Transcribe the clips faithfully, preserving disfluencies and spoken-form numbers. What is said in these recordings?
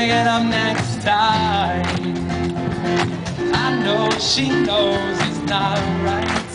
make it up next time. I know she knows it's not right.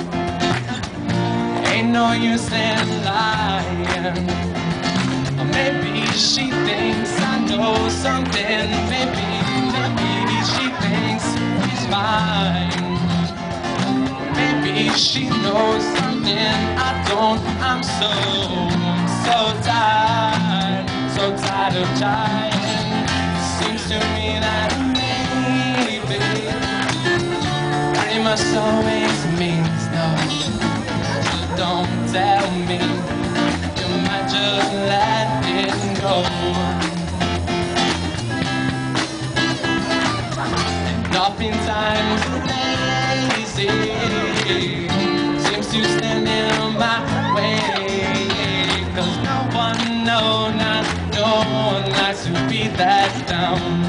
Ain't no use in lying. Or maybe she thinks I know something. Maybe, maybe she thinks he's fine. Maybe she knows something I don't. I'm so, so tired, so tired of trying. Seems to me that maybe pretty much always means no. Just don't tell me. You might just let it go. And oftentimes lazy seems to stand in my way. Cause no one, no, not no one likes to be that down.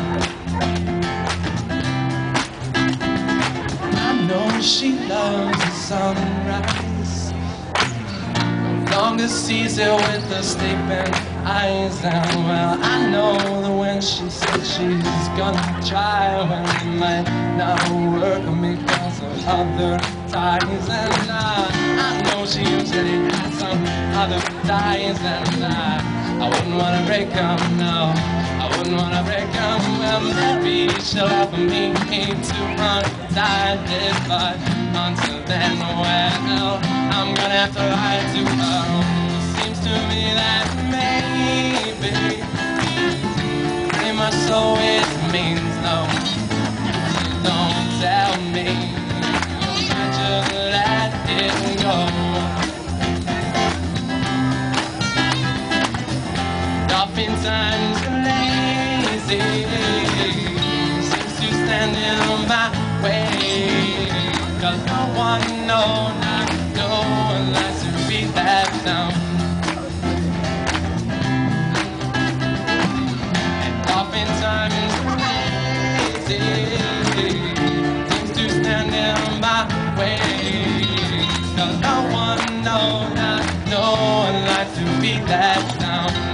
I know she loves the sunrise. No longer sees it with the sleeping eyes. And well, I know that when she said she's gonna try, well, it might not work on me because of other ties. And I, I know she usually has some other ties. And I, I wouldn't wanna break them, no. I wouldn't wanna break them. Well, maybe she'll offer me to untie this, but until then, well, I'm gonna have to lie to her. Seems to me that maybe pretty much so it means no. Don't tell me, you might just let it go. Oftentimes lazy seems to stand in my way. Cause no one, no, not no one likes to be that down. And oftentimes lazy seems to stand in my way. Cause no one, no, not no one likes to be that down.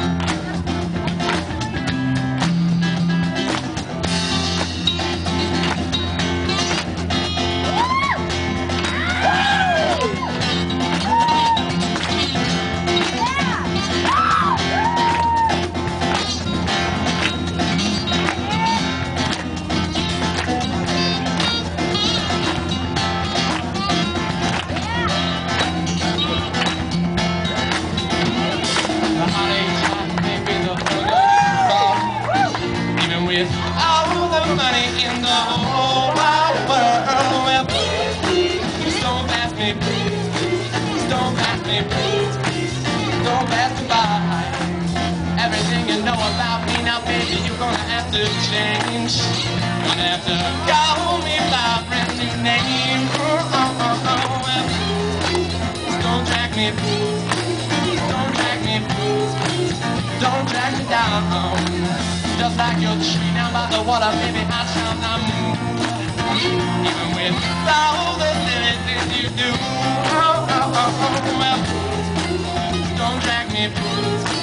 With all the money in the whole wide world, well, please don't pass me, please don't pass me, please don't pass me by. Everything you know about me now, baby, you're gonna have to change. Gonna have to call me by a brand new name. Oh, oh, oh, oh, well, please don't drag me, please don't drag me, please don't drag me down. Just like your tree down by the water, baby, I shall not move. Even with all the silly things you do. Oh, oh, oh, oh, well, don't drag me, please.